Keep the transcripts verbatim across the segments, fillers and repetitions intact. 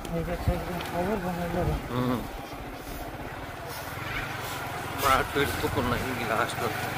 हम्म बड़ा पेड़ तो नहीं गिलास लगता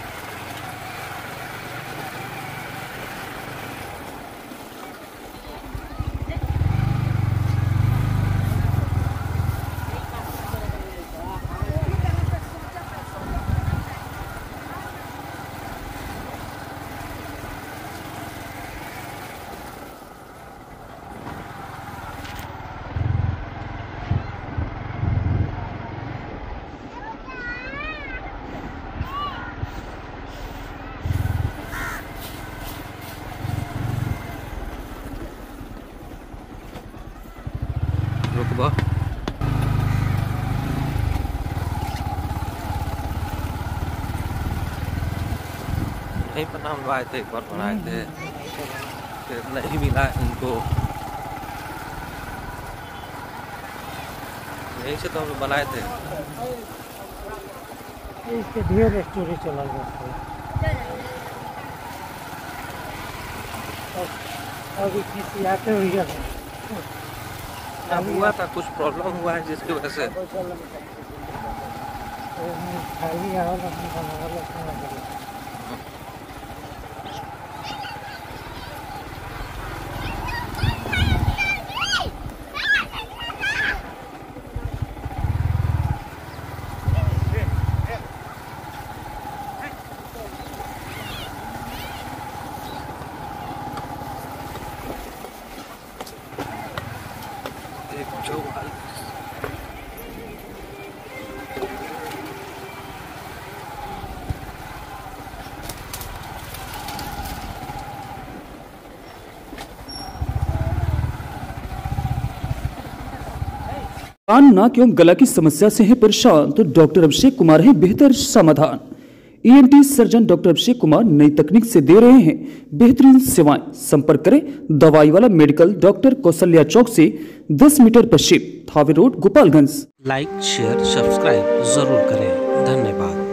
रुकबा नहीं पता हम आए थे एक बार बनाए थे फिर नहीं मिला उनको यहीं से तो हम लोग बनाए थे इसके ढेर स्टोरी चला गया अभी किसी आते हुए अब हुआ था कुछ प्रॉब्लम हुआ है जिसकी वजह से एक जो कान नाक एवं गला की समस्या से है परेशान तो डॉक्टर अभिषेक कुमार है बेहतर समाधान। ENT surgeon doctor Abhishek Kumar नई तकनीक से दे रहे हैं बेहतरीन सेवाएं। संपर्क करें दवाई वाला मेडिकल डॉक्टर कौशल्या चौक से दस मीटर पश्चिम Thawe road Gopalganj. Like share subscribe जरूर करें। धन्यवाद।